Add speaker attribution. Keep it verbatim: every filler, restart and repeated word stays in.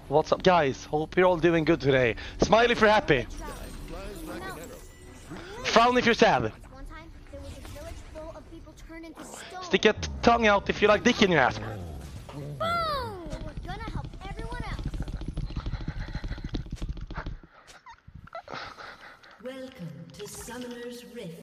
Speaker 1: What's up, guys? Hope you're all doing good today. Smile if you're happy. Frown if you're sad. Stick your tongue out if you like dick in your ass.
Speaker 2: Boom! We're gonna help everyone out.
Speaker 3: Welcome to Summoner's Rift.